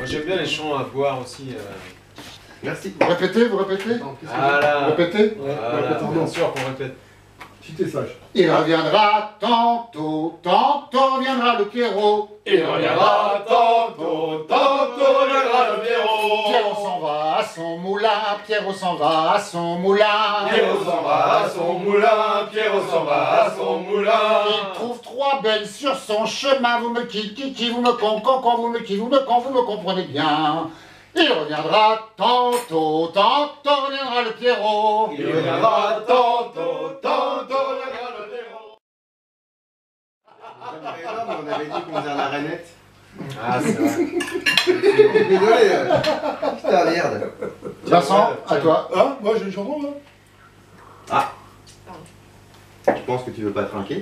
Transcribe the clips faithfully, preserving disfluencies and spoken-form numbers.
J'aime bien les chants à boire aussi. Euh... Merci. Vous répétez, vous répétez. Voilà. Vous répétez. Voilà, bien sûr qu'on répète. Si t'es sage. Il reviendra tantôt, tantôt viendra le Pierrot. Il reviendra tantôt, tantôt viendra le Pierrot. Pierrot s'en va à son moulin, Pierrot s'en va à son moulin. Pierrot s'en va à son moulin, Pierrot s'en va à son moulin. Il trouve trois belles sur son chemin, vous me qui, qui, qui, vous me con, con, con, vous me qui, vous me con, vous me comprenez bien. Il reviendra tantôt, tantôt reviendra le Pierrot. Il reviendra tantôt, tantôt viendra le Pierrot. On avait dit qu'on faisait un arénette. Ah, c'est vrai. Désolé. Euh... Putain, merde. Vincent, à toi. Hein? Moi j'ai une chanson là. Ah. Je pense que tu veux pas trinquer.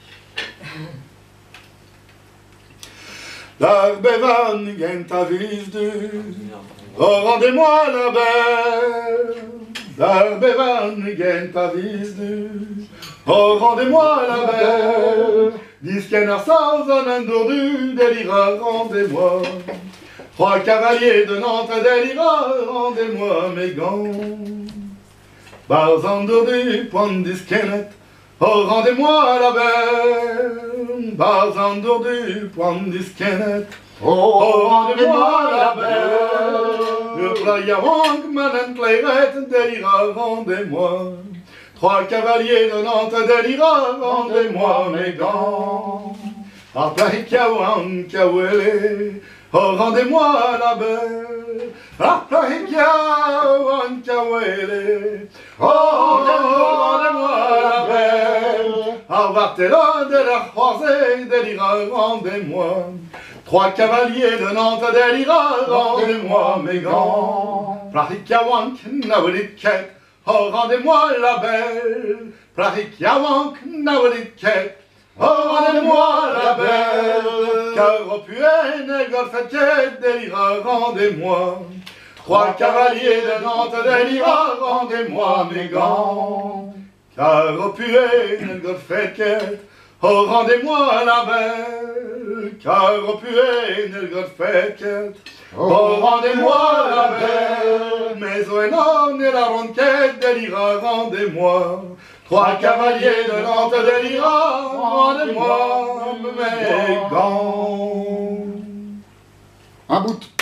Där bevanningen ta vis du, och rendez-moi la belle. Där bevanningen ta vis du, och rendez-moi la belle. Disken är sans en du, délira, rendez-moi. Trois cavaliers de Nantes, délira, rendez-moi mes gants. Barzandur du, point diskenet. Oh, rendez-moi la belle, Barzandur du point diskenet. Oh, rendez-moi la belle, le Playawank, Manan Clairette, délira, rendez-moi. Trois cavaliers de Nantes, délira, rendez-moi mes gants. Ah, Playawank, Kawele, oh, rendez-moi la belle. Ah, Playawank, Kawele, oh, rendez-moi la belle. Ah, Barthelon de la croisée, délira, rendez-moi. Trois cavaliers de Nantes, délira, rendez-moi mes gants. Plahikawank, Naweliket, oh, rendez-moi la belle. Plahikawank, Naweliket, oh, rendez-moi la belle. Caropuen, Golfeket, délira, rendez-moi. Trois cavaliers de Nantes, délira, rendez-moi mes gants. Caropuen, Golfeket, oh, rendez-moi la belle. Caropuen, Golfeket, oh, rendez-moi la belle. Mais Oenon et la ronquette, délira, rendez-moi. Trois cavaliers de Nantes, délira, rendez-moi mes gants. Un bout.